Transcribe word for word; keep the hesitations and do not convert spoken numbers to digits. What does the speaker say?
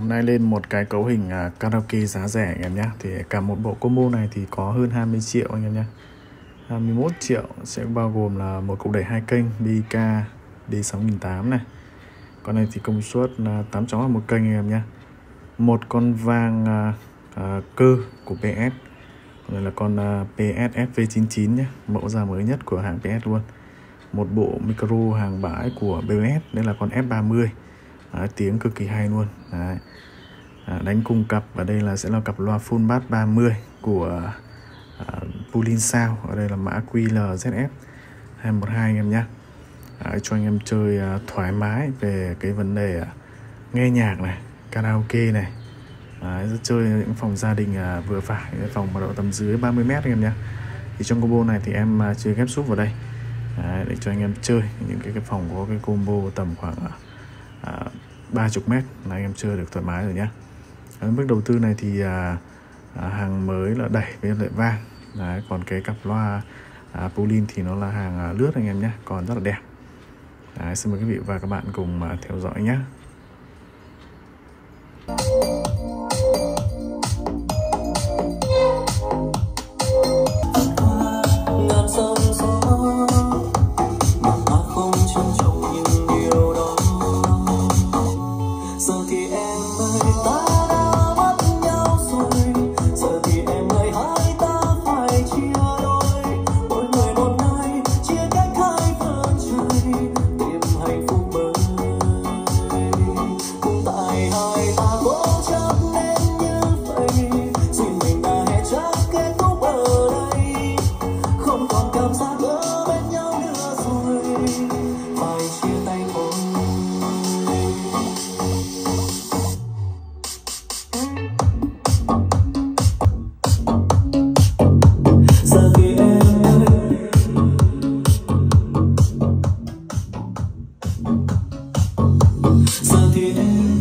hôm nay lên một cái cấu hình uh, karaoke giá rẻ anh em nhé. Thì cả một bộ combo này thì có hơn hai mươi triệu anh em nhé. hai mươi mốt triệu sẽ bao gồm là một cục đẩy hai kênh bê ca D sáu nghìn tám trăm này. Con này thì công suất uh, tám chóng là một kênh anh em nhé. Một con vang uh, uh, cơ của pê ét. Con này là con uh, pê ét ét vê chín chín nhé, mẫu ra mới nhất của hãng pê ét luôn. Một bộ micro hàng bãi của bê ét, đây là con F ba mươi. Đấy, tiếng cực kỳ hay luôn. Đấy. À, đánh cùng cặp, và đây là sẽ là cặp loa full bass ba mươi của à, Pulin Sound. Ở đây là mã Q L Z S hai một hai anh em nhé. Đấy, cho anh em chơi à, thoải mái về cái vấn đề à, nghe nhạc này, karaoke này. Đấy, chơi những phòng gia đình à, vừa phải, phòng mà độ tầm dưới ba mươi mét anh em nhé. Thì trong combo này thì em à, chơi ghép súp vào đây. Đấy, để cho anh em chơi những cái, cái phòng có cái combo tầm khoảng à, ba mươi mét là anh em chơi được thoải mái rồi nhé. Ở mức đầu tư này thì à, à, hàng mới là đẩy với lại vang. Đấy, còn cái cặp loa à, Pulin thì nó là hàng à, lướt anh em nhé, còn rất là đẹp. Đấy, xin mời quý vị và các bạn cùng à, theo dõi nhé. Giờ thì em